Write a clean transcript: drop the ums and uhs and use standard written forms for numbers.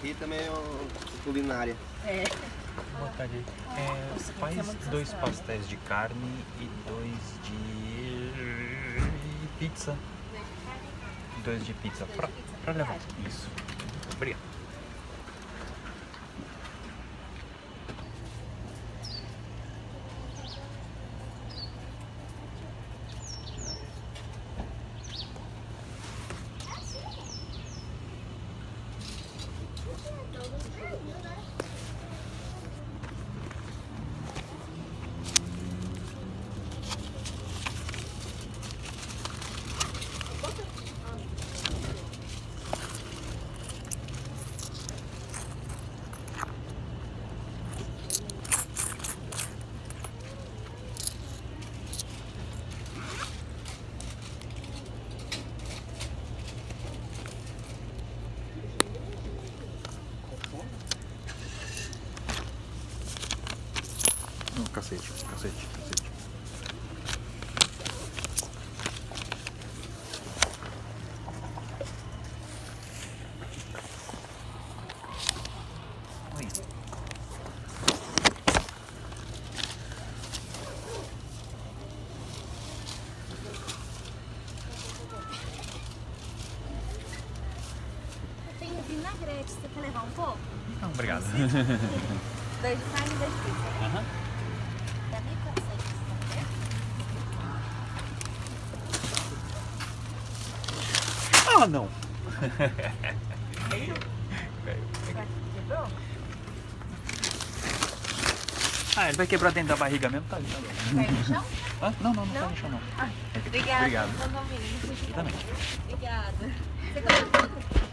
aqui também é uma culinária. É. Boa tarde. Nossa, Faz tem que ser muito 2 saciado. pastéis de carne e 2 de pizza. 2 de pizza. Pra levar. Isso. Obrigado. Cacete. Oi. Tem um vinagrete, você quer levar um pouco? Não, obrigado. 2 de carne e 2 de pizza. Aham. Dá 1.400, tá Ah, não! vendo? Quebrou? Ah, ele vai quebrar dentro da barriga mesmo, tá ali. Caiu no chão? Ah, não, não Não? tá no chão não. Ah, obrigada. Obrigado. Bom domingo. Você também. Obrigada. Você gosta?